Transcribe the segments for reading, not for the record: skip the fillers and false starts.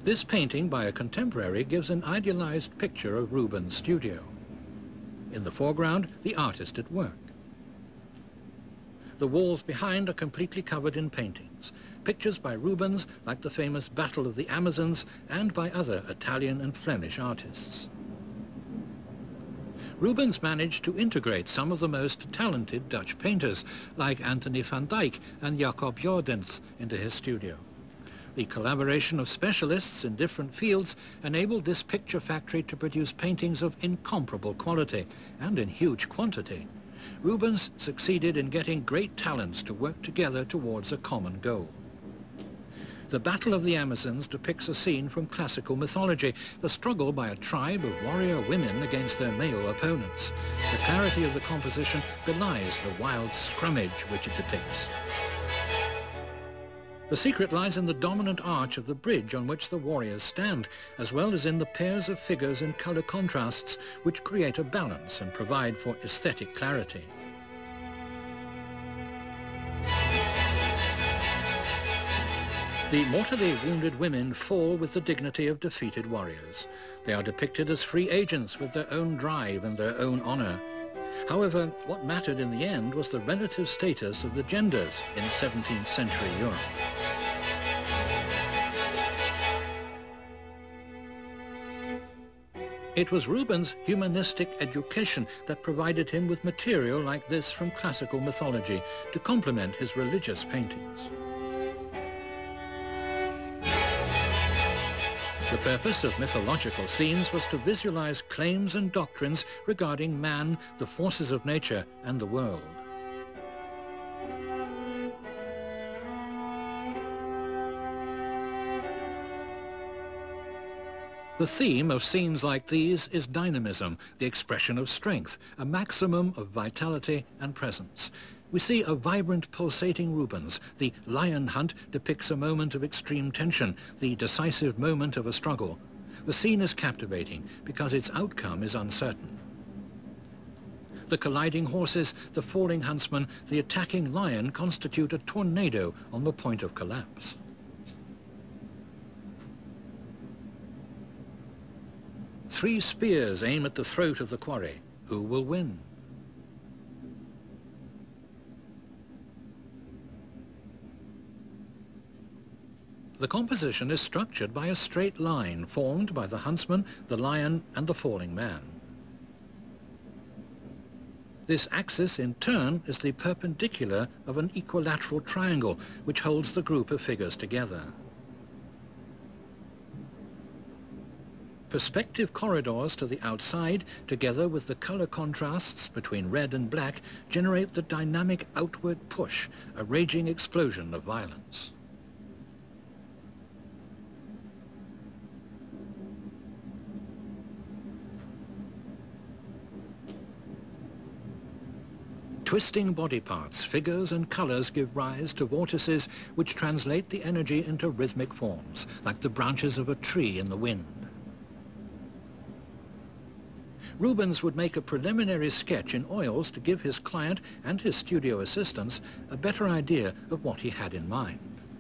This painting by a contemporary gives an idealized picture of Rubens' studio. In the foreground, the artist at work. The walls behind are completely covered in paintings, pictures by Rubens like the famous Battle of the Amazons and by other Italian and Flemish artists. Rubens managed to integrate some of the most talented Dutch painters like Anthony van Dyck and Jacob Jordaens into his studio. The collaboration of specialists in different fields enabled this picture factory to produce paintings of incomparable quality and in huge quantity. Rubens succeeded in getting great talents to work together towards a common goal. The Battle of the Amazons depicts a scene from classical mythology, the struggle by a tribe of warrior women against their male opponents. The clarity of the composition belies the wild scrummage which it depicts. The secret lies in the dominant arch of the bridge on which the warriors stand, as well as in the pairs of figures in color contrasts which create a balance and provide for aesthetic clarity. The mortally wounded women fall with the dignity of defeated warriors. They are depicted as free agents with their own drive and their own honor. However, what mattered in the end was the relative status of the genders in 17th century Europe. It was Rubens' humanistic education that provided him with material like this from classical mythology to complement his religious paintings. The purpose of mythological scenes was to visualize claims and doctrines regarding man, the forces of nature, and the world. The theme of scenes like these is dynamism, the expression of strength, a maximum of vitality and presence. We see a vibrant, pulsating Rubens. The lion hunt depicts a moment of extreme tension, the decisive moment of a struggle. The scene is captivating because its outcome is uncertain. The colliding horses, the falling huntsman, the attacking lion constitute a tornado on the point of collapse. Three spears aim at the throat of the quarry. Who will win? The composition is structured by a straight line formed by the huntsman, the lion, and the falling man. This axis, in turn, is the perpendicular of an equilateral triangle, which holds the group of figures together. Perspective corridors to the outside, together with the color contrasts between red and black, generate the dynamic outward push, a raging explosion of violence. Twisting body parts, figures and colors give rise to vortices which translate the energy into rhythmic forms, like the branches of a tree in the wind. Rubens would make a preliminary sketch in oils to give his client and his studio assistants a better idea of what he had in mind.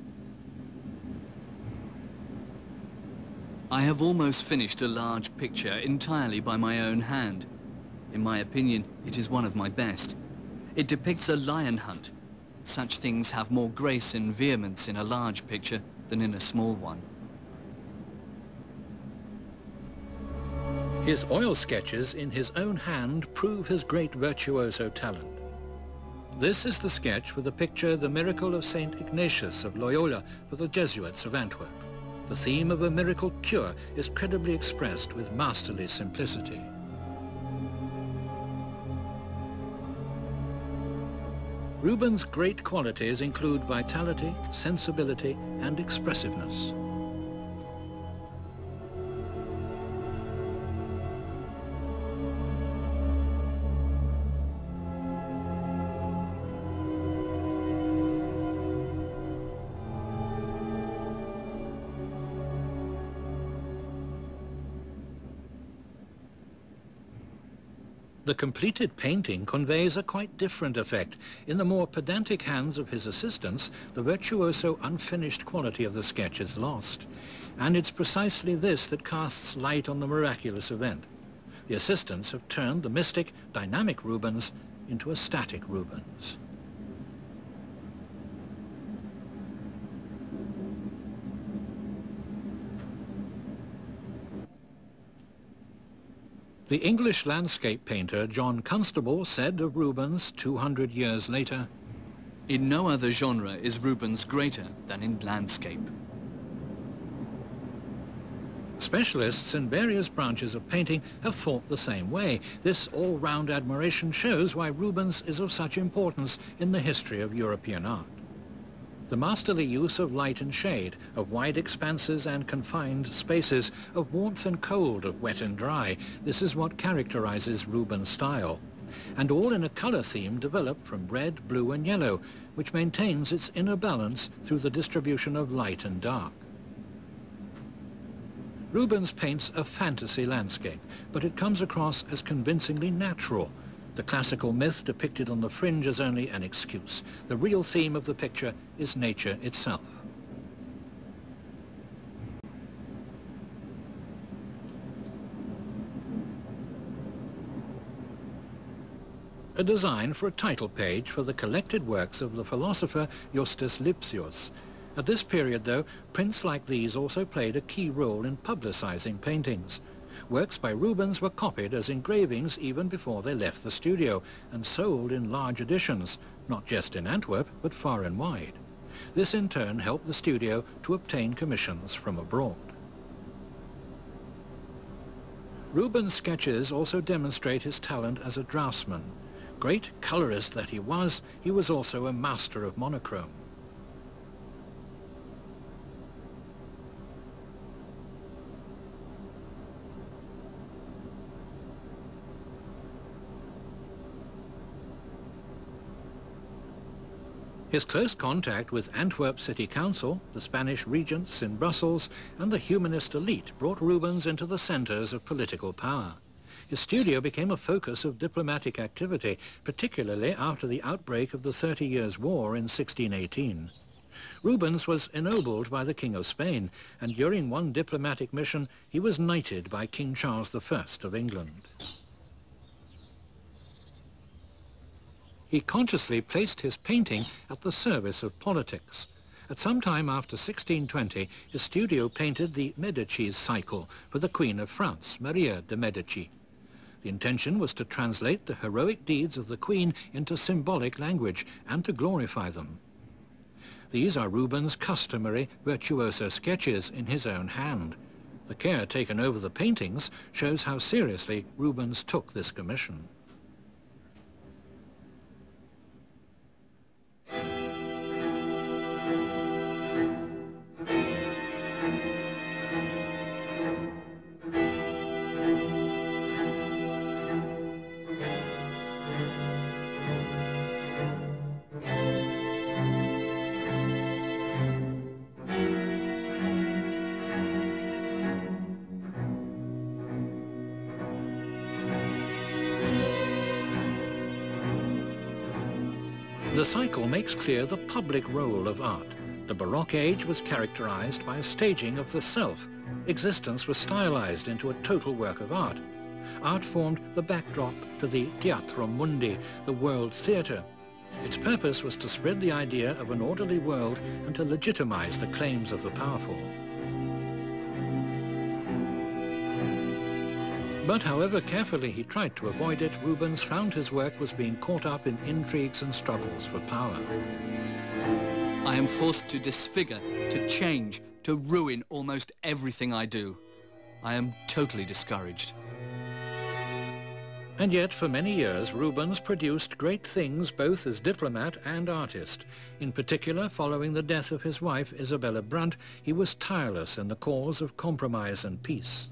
I have almost finished a large picture entirely by my own hand. In my opinion, it is one of my best. It depicts a lion hunt. Such things have more grace and vehemence in a large picture than in a small one. His oil sketches in his own hand prove his great virtuoso talent. This is the sketch for the picture The Miracle of St. Ignatius of Loyola for the Jesuits of Antwerp. The theme of a miracle cure is credibly expressed with masterly simplicity. Rubens' great qualities include vitality, sensibility, and expressiveness. The The completed painting conveys a quite different effect. In the more pedantic hands of his assistants, the virtuoso unfinished quality of the sketch is lost. And it's precisely this that casts light on the miraculous event. The assistants have turned the mystic, dynamic Rubens into a static Rubens. The English landscape painter John Constable said of Rubens 200 years later, "In no other genre is Rubens greater than in landscape." Specialists in various branches of painting have thought the same way. This all-round admiration shows why Rubens is of such importance in the history of European art. The masterly use of light and shade, of wide expanses and confined spaces, of warmth and cold, of wet and dry, this is what characterizes Rubens' style. And all in a color theme developed from red, blue and yellow, which maintains its inner balance through the distribution of light and dark. Rubens paints a fantasy landscape, but it comes across as convincingly natural. The classical myth depicted on the fringe is only an excuse. The real theme of the picture is nature itself. A design for a title page for the collected works of the philosopher Justus Lipsius. At this period, though, prints like these also played a key role in publicizing paintings. Works by Rubens were copied as engravings even before they left the studio and sold in large editions, not just in Antwerp, but far and wide. This in turn helped the studio to obtain commissions from abroad. Rubens' sketches also demonstrate his talent as a draftsman. Great colorist that he was also a master of monochrome. His close contact with Antwerp City Council, the Spanish regents in Brussels, and the humanist elite brought Rubens into the centers of political power. His studio became a focus of diplomatic activity, particularly after the outbreak of the 30 Years' War in 1618. Rubens was ennobled by the King of Spain, and during one diplomatic mission he was knighted by King Charles I of England. He consciously placed his painting at the service of politics. At some time after 1620, his studio painted the Medicis cycle for the Queen of France, Maria de' Medici. The intention was to translate the heroic deeds of the Queen into symbolic language and to glorify them. These are Rubens' customary virtuoso sketches in his own hand. The care taken over the paintings shows how seriously Rubens took this commission. The cycle makes clear the public role of art. The Baroque age was characterized by a staging of the self. Existence was stylized into a total work of art. Art formed the backdrop to the Theatrum Mundi, the world theatre. Its purpose was to spread the idea of an orderly world and to legitimize the claims of the powerful. But however carefully he tried to avoid it, Rubens found his work was being caught up in intrigues and struggles for power. I am forced to disfigure, to change, to ruin almost everything I do. I am totally discouraged. And yet, for many years, Rubens produced great things both as diplomat and artist. In particular, following the death of his wife, Isabella Brunt, he was tireless in the cause of compromise and peace.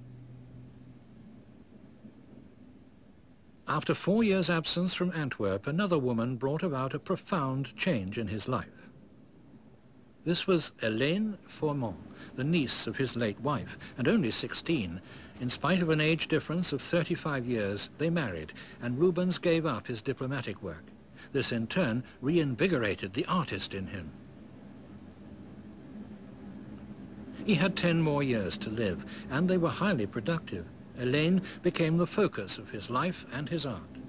After 4 years' absence from Antwerp, another woman brought about a profound change in his life. This was Hélène Formand, the niece of his late wife, and only 16. In spite of an age difference of 35 years, they married, and Rubens gave up his diplomatic work. This in turn reinvigorated the artist in him. He had 10 more years to live, and they were highly productive. Hélène became the focus of his life and his art.